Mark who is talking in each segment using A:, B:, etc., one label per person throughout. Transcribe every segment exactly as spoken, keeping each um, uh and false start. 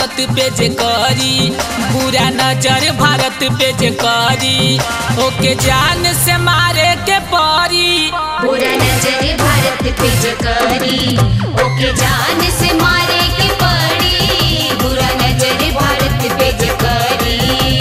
A: भारत पे जे करी, बुरा नजर भारत पे जे करी, ओके जान से मारे के परी।
B: बुरा नजर भारत पे जे करी, ओके जान से मारे के पड़ी। बुरा नजर भारत पे जे करी।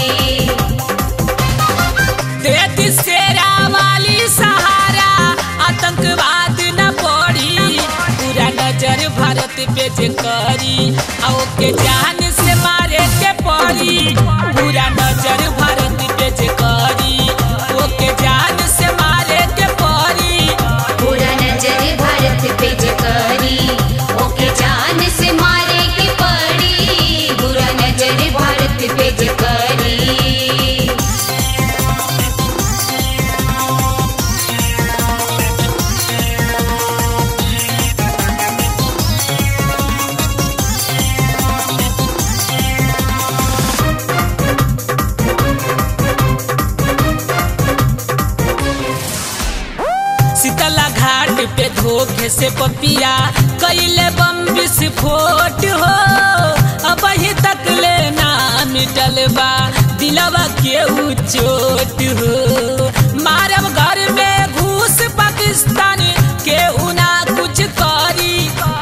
A: देती शेरा वाली सहारा, आतंकवाद न पड़ी। बुरा नजर भारत पे जे करी, ओके जान से मारे के पड़ी। बुरा नजर भारत पे जे करी, ओके जान से मारे के पड़ी।
B: बुरा नजर भारत पे जे करी, ओके जान से मारे के पड़ी। बुरा नजर भारत पे जे करी।
A: शीतला घाट पे धोखे से पपिया कैले बम विस्फोट हो। अब ही तक ले ना मिटल बा दिलवा के चोट हो। मारब घर में घूस पाकिस्तान के उना कुछ करी।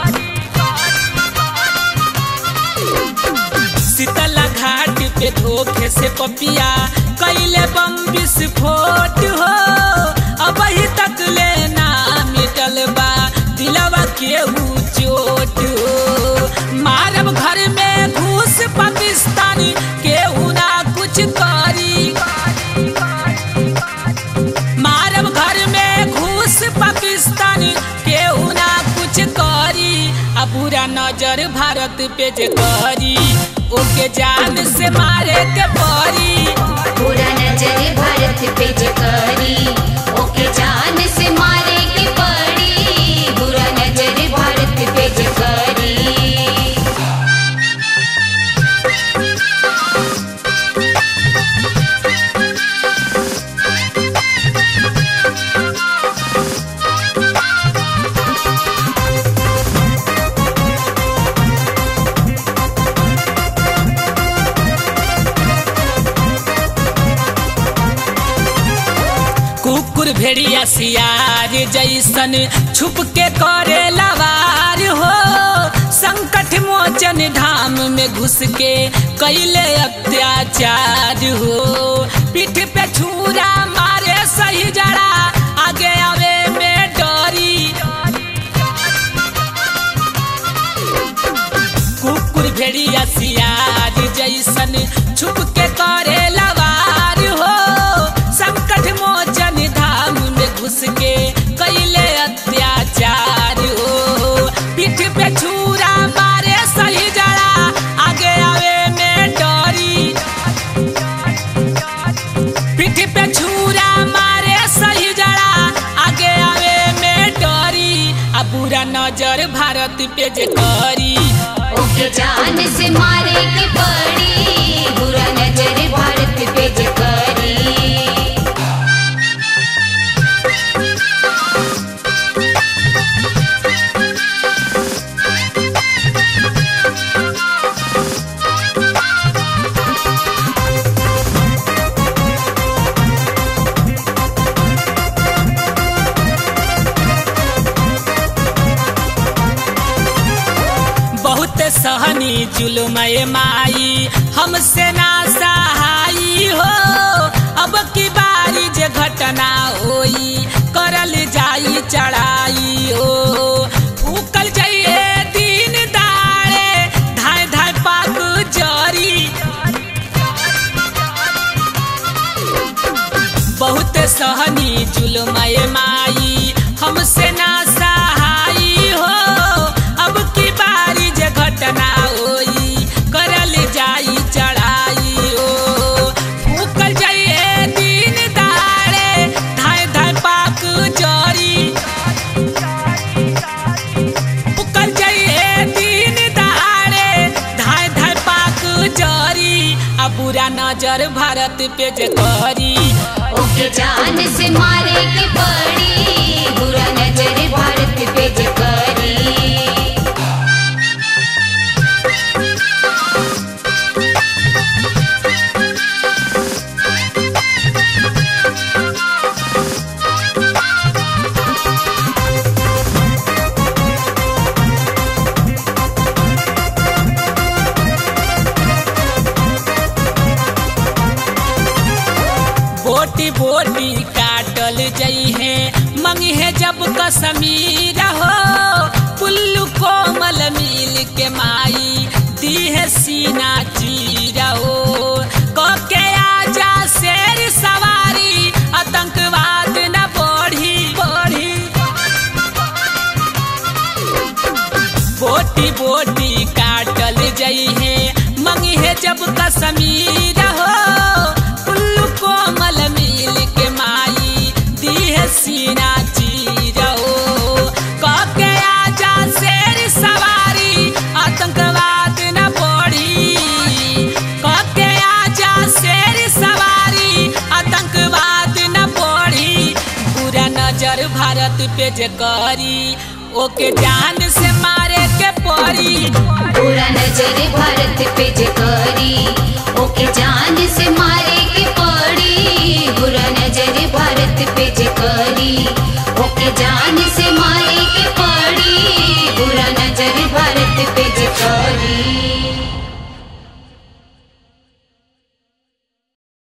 A: शीतला घाट पे धोखे से पपिया कैले बम विस्फोट हो। अब ही तक ले ना मिटल बा दिलवा के चोट हो। मारब घर में घूस पाकिस्तानी के उना कुछ करी। मारब घर में घूस पाकिस्तानी के उना कुछ करी। आ बुरा नजर भारत पे जे करी, ओके जान से मारे के परी।
B: बुरा नजर भारत पे जे करी, ओके जान से मारे के पड़ी। बुरा नजर भारत पे जे करी।
A: कुकुर भेड़िया सियार जैसन छुप के करे लवार हो। संकट मोचन धाम में घुस के कैले अत्याचार हो। पीठ पे छुरा मारे सही जड़ा, आगे आवे में डरी। कुकुर भेड़िया सियार जैसन छुप के करे लवार हो। संकट मोचन धाम में घुस के कैले अत्याचार हो। पीठ पे छुरा मारे सही जड़ा, आगे आवे में डरी। पीठ पे छुरा मारे सही जड़ा, आगे आवे में डरी। आ बुरा नजर भारत पे जे करी,
B: ओके जान से मारे के पड़ी। बुरा नजर भारत पे जे करी।
A: सहनी जुल्म माई हमसे ना सहाई हो। अब की बारी जे घटना होई, करल जाई चढ़ाई हो। फूकल जाइए दिन दाड़े, धाय धाय पाक जरी। बहुत सहनी जुल्म माई हमसे ना सहाई हो। अब की बारी जे घटना होई, करल जाई चढ़ाई हो। फूकल जाइए दिन दाड़े, धाय धाय पाक जरी। फूकल जाइए दिन दाड़े, धाय धाय पाक जरी। आ बुरा नजर भारत पे जे करी,
B: ओके जान से मारे के पड़ी। बुरा नजर भारत पे जे करी।
A: मंगी है जब कश्मीर हो पुल्लू कोमल मिल के माई दी है सीना चीरा हो के आजा शेर सवारी आतंकवाद न बढ़ी बढ़ी बोटी बोटी काटल जई है मंगी है जब कश्मीर हो पुल्लू कोमल मिल के माई दी है सीना चीरा हो के आजा शेर सवारी आतंकवाद न बढ़ी के आजा शेर सवारी आतंकवाद न बढ़ी बुरा नजर भारत पे जे करी ओके जान से मारे के पड़ी
B: बुरा नजर भारत पे जे करी ओके जान से मारे के पड़ी बुरा नजर भारत पे जे करी ओके जान से मारे के पड़ी बुरा नजर भारत पे जे करी।